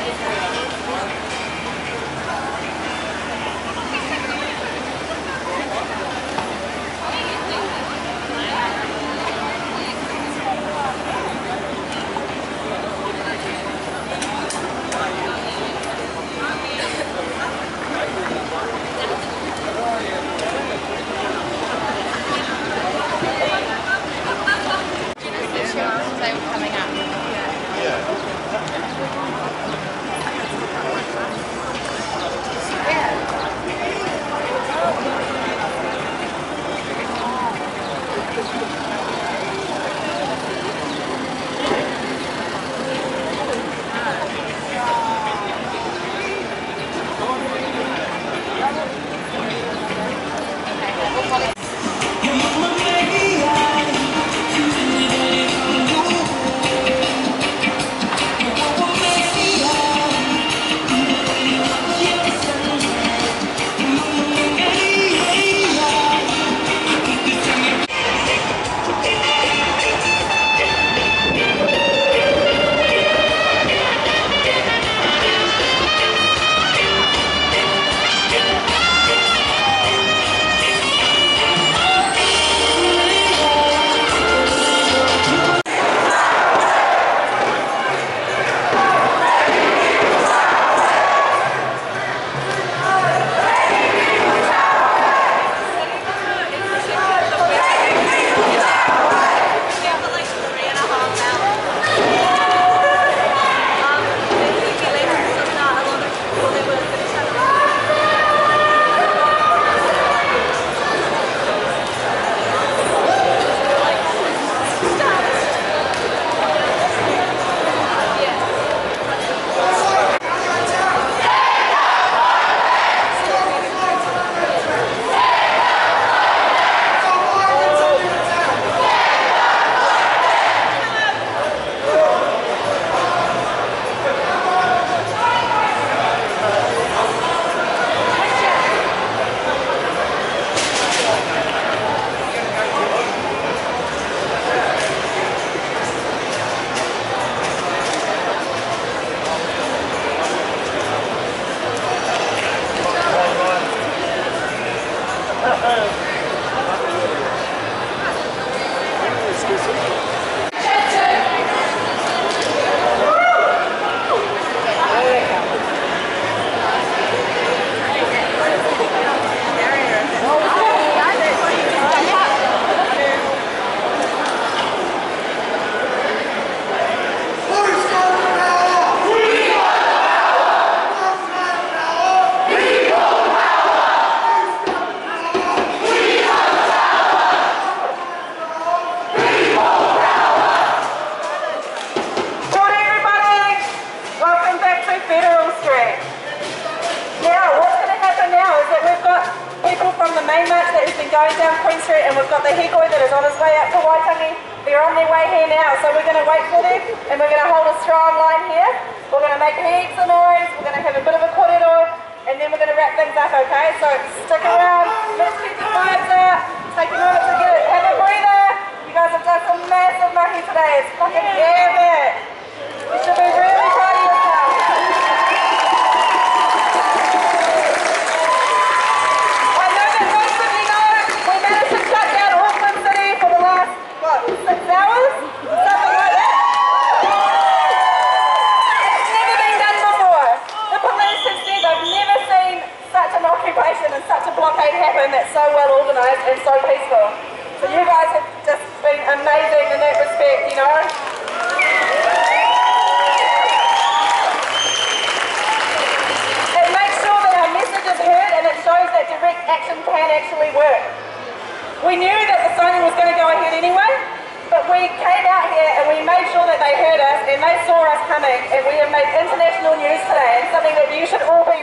going down Queen Street, and we've got the Higoi that is on his way up to Waitangi. They're on their way here now, so we're going to wait for them, and we're going to hold a strong line here. We're going to make heaps of noise, we're going to have a bit of a korero, and then we're going to wrap things up, okay? So stick around, let's keep the vibes out, take a moment to get it, have a breather. You guys have done some massive mahi today, it's fucking epic. You should be really proud of yourself. I know that most of you know we managed to shut down Auckland City for the last, what, 6 hours? Something like that. It's never been done before. The police have said they've never seen such an occupation and such a blockade happen that's so well organised and so peaceful. So you guys have just been amazing in that respect, you know. It makes sure that our message is heard, and it shows that direct action can actually work. We knew that the signing was going to go ahead anyway, but we came out here and we made sure that they heard us and they saw us coming, and we have made international news today, and something that you should all be